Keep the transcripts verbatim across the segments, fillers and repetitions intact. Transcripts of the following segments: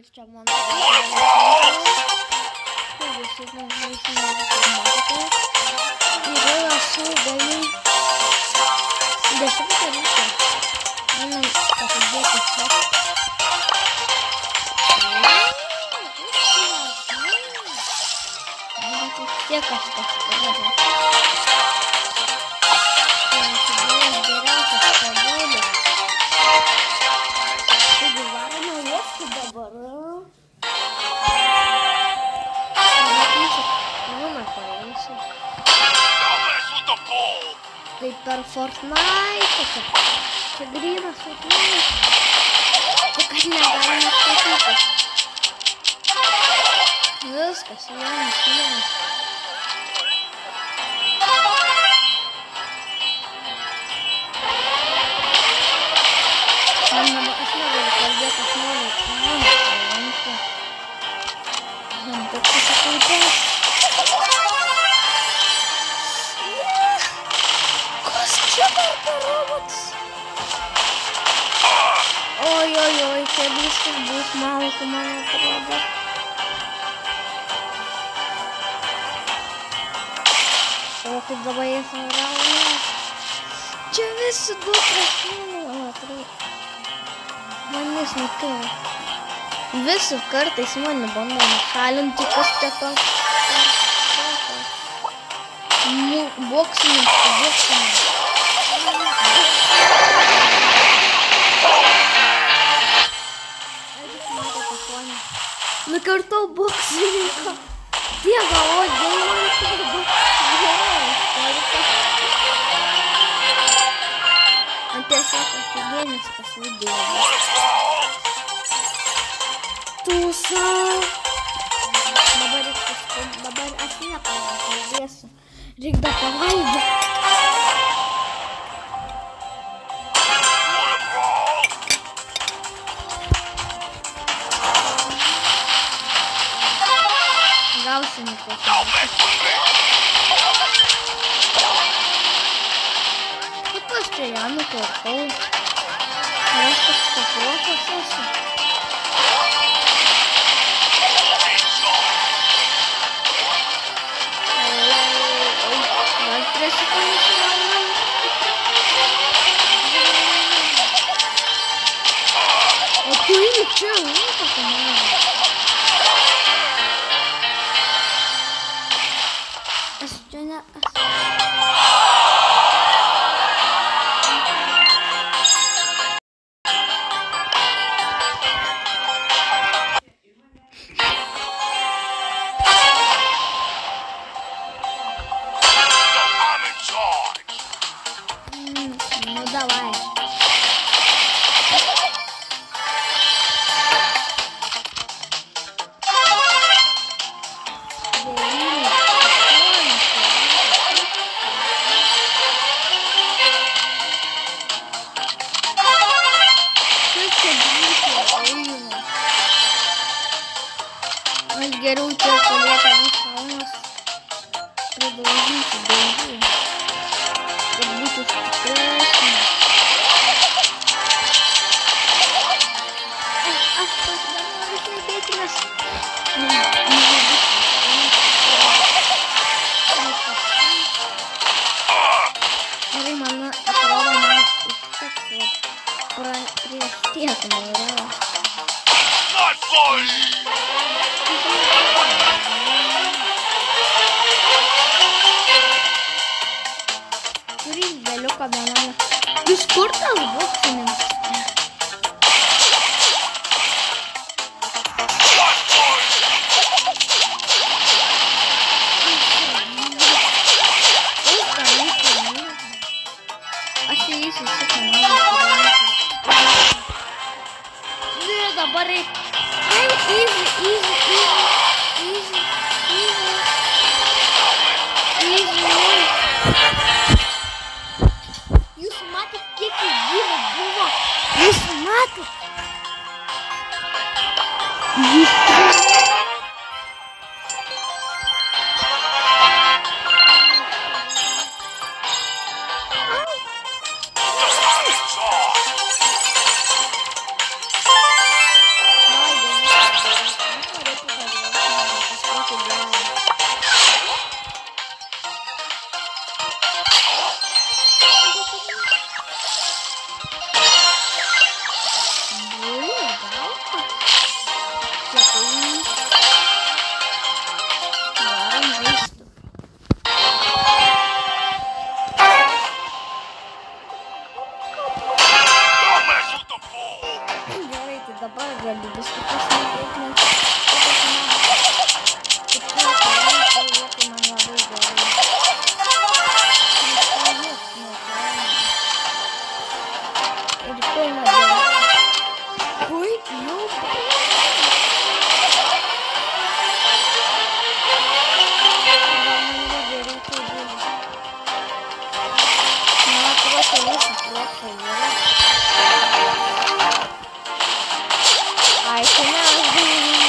Jūs čia man ir esu beveik dešimtą ryto. Einam pasidėti šok. Tiek kažkas padeda. Kaip per Fortnite, čia grynas Fortnite, tik kad negalima statyti. Viskas, vienas, vienas. Man dabar aš negaliu kalbėti, aš noriu, noriu kalbėti. Man taip pasikalbės. Oi, oi, oi, čia viskas bus malku, man atrodo. O kaip dabar jis nurauja. Čia visi du prieš mane, man atrodo. Manęs nekėlė. Visi kartais mane bando nušalinti, kas čia toks. Boksininkas, boksininkas. Nukartau boksininką. Dieva, o deimantą boksininką. Man tiesiog aфигенės pasidėjo. Tūsa. Dabar dabar aš nepakalbėsiu. Reik dar pavalgyti. Gausime tiesiog. Kaip aš čia ją nukartau? Ar aš toks paprofas esu? Gal prie šitą nusivalgam? O tu eini čia, nieko pamanau. Aš čia ne... Ну давай. Geriau čia palieka visaunas. Pridaužyti daugiau. Kad būtų stipresnis. Aš pas dar noriu šnekėti, nes... Gerai, man atrodo, man užteks prieš tiek norėjau. Kuris galiuką banana. Jūs kur tas boksininkas? Aš įeisiu šitą naują. Ne, dabar reik. Hey, easy, easy, easy, easy, easy, easy. Jūs matėt, kiek gyvų buvo? Jūs matėt? Jūs profe, ¿verdad? Ay, que nada.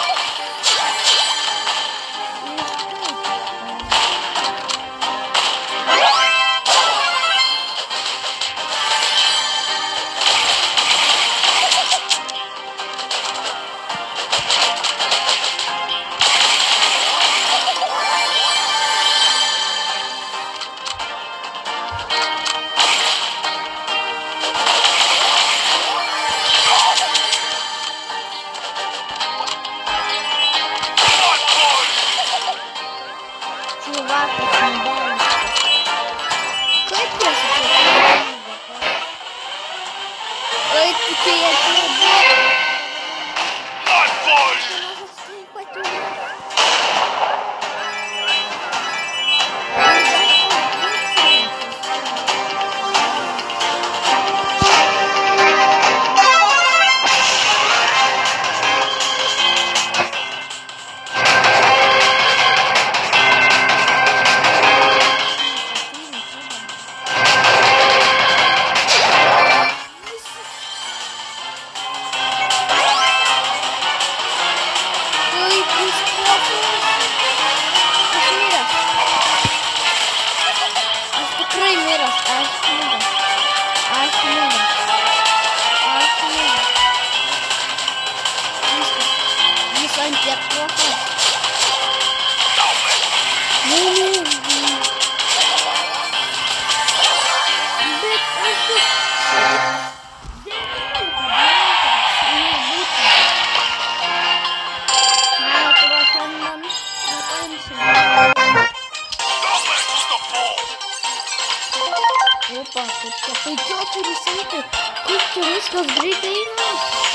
Opa, tai čia turi sakyti, kaip čia viskas greitai eina.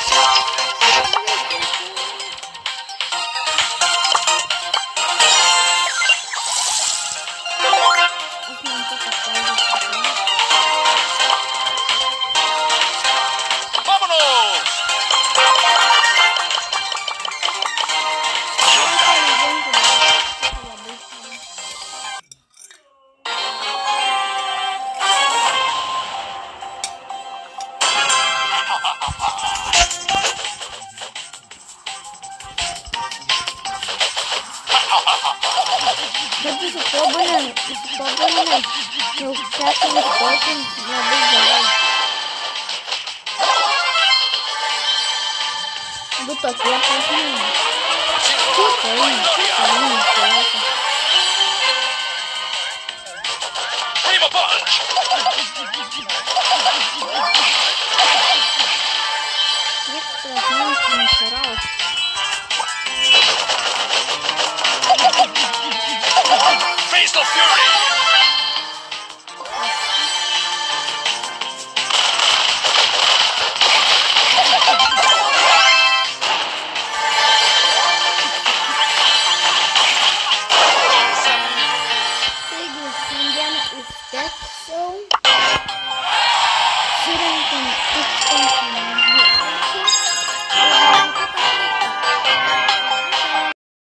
Kad įsitobulinai, įsitobulinai, jau keturis kartus labai gerai. Du tokie pasmūnai. Kitai, kitai, kitai. Kiek prasmūnai nusiraus. Face the fury!